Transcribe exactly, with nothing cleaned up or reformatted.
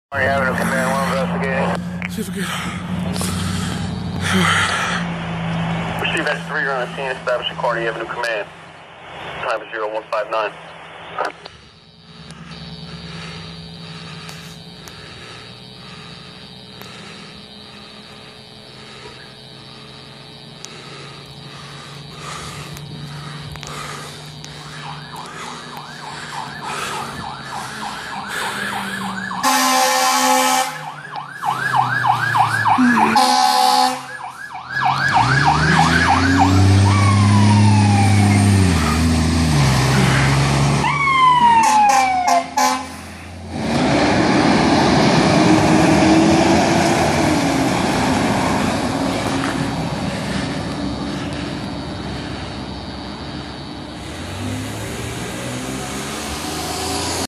Kearny Avenue, command one investigating. See if we can. Receive S three, you're on the scene, establish a Kearny Avenue command. Time is zero one five nine.